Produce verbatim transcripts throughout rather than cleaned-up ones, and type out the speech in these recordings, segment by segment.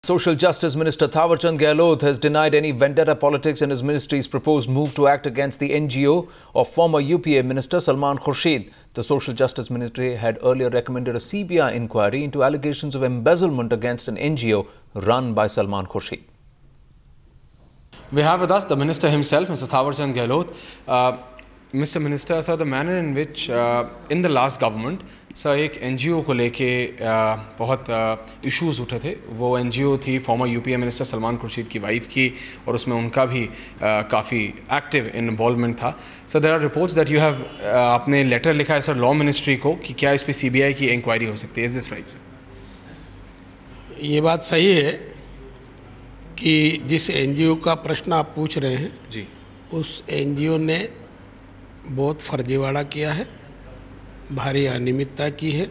Social Justice Minister Thawarchand Gehlot has denied any vendetta politics in his ministry's proposed move to act against the N G O of former U P A Minister Salman Khurshid. The Social Justice Ministry had earlier recommended a C B I inquiry into allegations of embezzlement against an N G O run by Salman Khurshid. We have with us the Minister himself, Mister Thawarchand Gehlot. Uh, Mister Minister, sir, the manner in which uh, in the last government, sir एक NGO को लेके बहुत issues उठे थे। वो NGO थी former UPA minister Salman Khurshid की wife की, और उसमें उनका भी काफ़ी एक्टिव इन्वॉल्वमेंट था। Sir there are reports that you have आपने लेटर लिखा है सर लॉ मिनिस्ट्री को कि क्या इस पे सीबीआई की इंक्वायरी हो सकती है। Is this right sir? ये बात सही है कि जिस एनजीओ का प्रश्न आप पूछ रहे हैं जी, उस एनजीओ ने बहुत फर्जीवाड़ा किया है, भारी अनियमितता की है,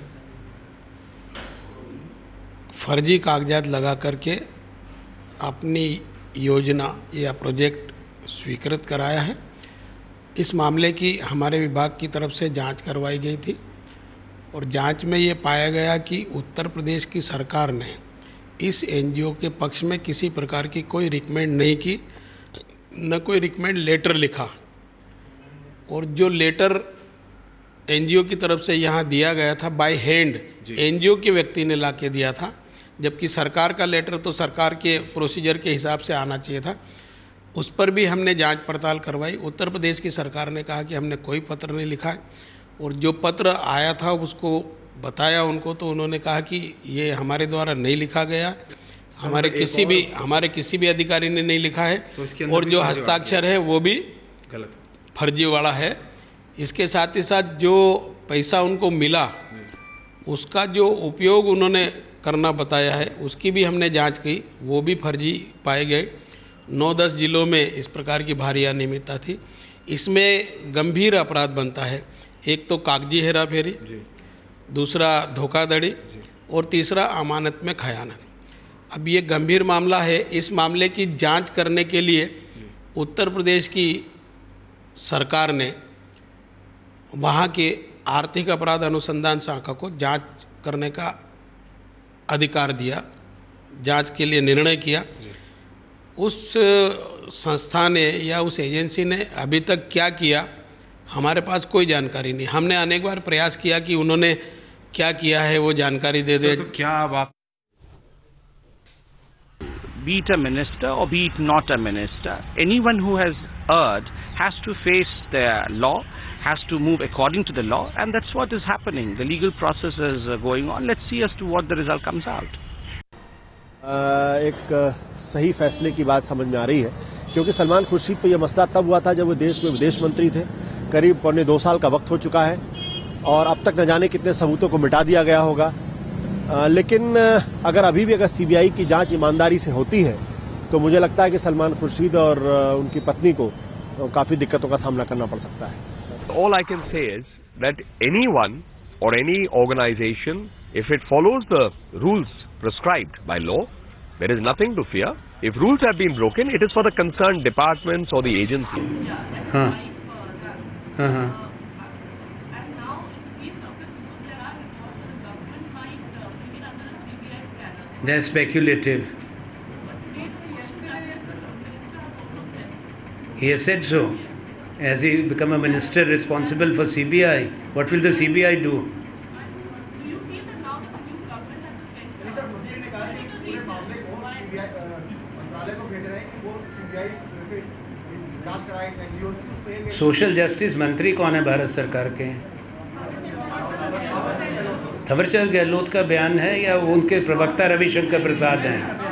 फर्जी कागजात लगा करके अपनी योजना या प्रोजेक्ट स्वीकृत कराया है। इस मामले की हमारे विभाग की तरफ से जांच करवाई गई थी और जांच में ये पाया गया कि उत्तर प्रदेश की सरकार ने इस एनजीओ के पक्ष में किसी प्रकार की कोई रिकमेंड नहीं की, न कोई रिकमेंड लेटर लिखा, और जो लेटर एनजीओ की तरफ से यहाँ दिया गया था बाय हैंड एनजीओ के व्यक्ति ने ला के दिया था, जबकि सरकार का लेटर तो सरकार के प्रोसीजर के हिसाब से आना चाहिए था। उस पर भी हमने जांच पड़ताल करवाई। उत्तर प्रदेश की सरकार ने कहा कि हमने कोई पत्र नहीं लिखा है, और जो पत्र आया था उसको बताया उनको, तो उन्होंने कहा कि ये हमारे द्वारा नहीं लिखा गया, हमारे किसी भी हमारे किसी भी अधिकारी ने नहीं लिखा है, तो और जो हस्ताक्षर है वो भी गलत फर्जीवाड़ा है। इसके साथ ही साथ जो पैसा उनको मिला उसका जो उपयोग उन्होंने करना बताया है उसकी भी हमने जांच की, वो भी फर्जी पाए गए। नौ दस जिलों में इस प्रकार की भारी अनियमितता थी। इसमें गंभीर अपराध बनता है, एक तो कागजी हेरा फेरी, दूसरा धोखाधड़ी, और तीसरा अमानत में खयानत। अब ये गंभीर मामला है। इस मामले की जांच करने के लिए उत्तर प्रदेश की सरकार ने वहाँ के आर्थिक अपराध अनुसंधान शाखा को जांच करने का अधिकार दिया, जांच के लिए निर्णय किया। उस संस्था ने या उस एजेंसी ने अभी तक क्या किया हमारे पास कोई जानकारी नहीं। हमने अनेक बार प्रयास किया कि उन्होंने क्या किया है वो जानकारी दे दे। तो क्या अब आप be it a minister or be it not a minister, anyone who has erred has to face the law, has to move according to the law, and that's what is happening. The legal process is going on. Let's see as to what the result comes out. एक सही फैसले की बात समझ में आ रही है, क्योंकि सलमान खुर्शीद पे यह मसला तब हुआ था जब वो देश में विदेश मंत्री थे। करीब पौने दो साल का वक्त हो चुका है और अब तक न जाने कितने सबूतों को मिटा दिया गया होगा। आ, लेकिन अगर अभी भी अगर सीबीआई की जांच ईमानदारी से होती है तो मुझे लगता है कि सलमान खुर्शीद और उनकी पत्नी को काफी दिक्कतों का सामना करना पड़ सकता है। All I can say is that anyone or any organization, if it follows the rules prescribed by law, there is nothing to fear. If rules have been broken, it is for the concerned departments or the agency. Huh. Uh-huh. They're speculative. He has said so. As he become a minister responsible for C B I, what will the C B I do? Social justice मंत्री कौन है भारत सरकार के? थावरचंद गहलोत का बयान है या उनके प्रवक्ता रविशंकर प्रसाद हैं?